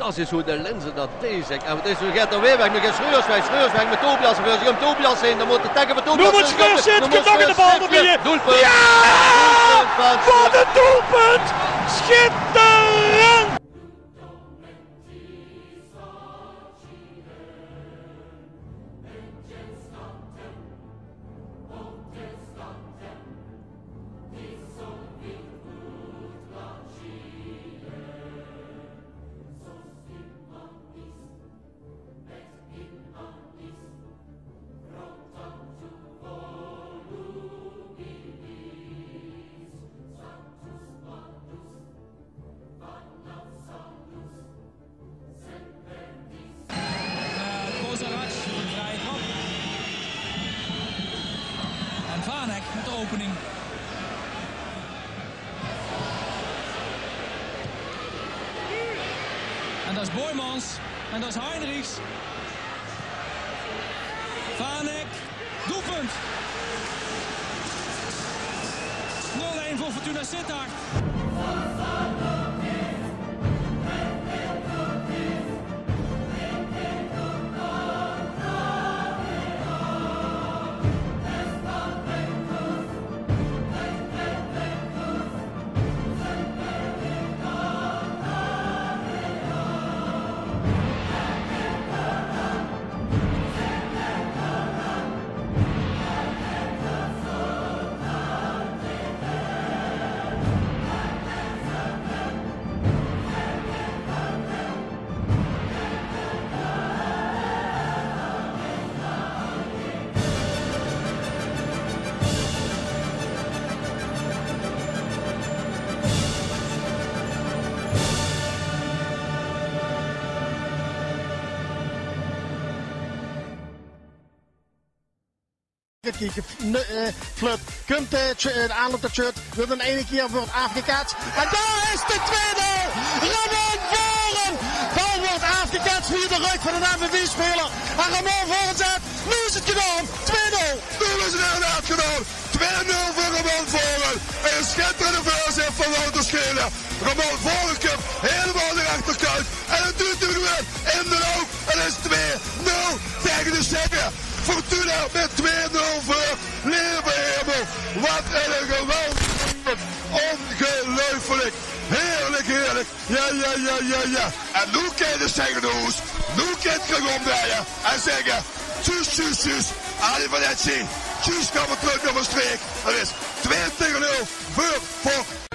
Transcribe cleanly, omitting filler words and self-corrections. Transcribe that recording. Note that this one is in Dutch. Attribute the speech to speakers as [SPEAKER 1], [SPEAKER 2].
[SPEAKER 1] fantastisch hoe de Linzen dat tegen. En het is, nu gaat er weer weg, nu gaat Schreurs weg met Tobias. Wil zich om Tobias heen, dan moet de takken van Tobias.
[SPEAKER 2] Nu moet Schreurs zitten, nog in de bal, dan ben je...
[SPEAKER 1] Doelpunt.
[SPEAKER 2] Ja! Wat een doelpunt! Schitterend!
[SPEAKER 3] En Vanek met de opening. En dat is Boymans. En dat is Heinrichs. Vanek. Doelpunt. 0-1 voor Fortuna Sittard.
[SPEAKER 4] Flut komt de aanloop dat shirt, wil dan ene keer voor het afgekaatst. En daar is de 2-0! Ramon Voren! Bal wordt afgekaatst via de rug van een MVV-speler. En Ramon Voren zegt, nu is het gedaan! 2-0!
[SPEAKER 5] Nu is het inderdaad gedaan! 2-0 voor Ramon Voren! En een schitterende voorzet van Wouter Schelen. Ramon Voren komt helemaal de rechterkant. En het doet nu weer in de loop. En het is 2-0 tegen de Zekker. Fortuna met 2-0 voor Leeuwenhemel. Wat een geweldig. Ongelooflijk. Heerlijk, heerlijk. Ja. En nu kan je zeggen hoes. Nu kan je terug omdraaien. En zeggen. Tjus. Ali Vanetti. Tjus, gaan we terug naar de streek. Dat is 2-0 voor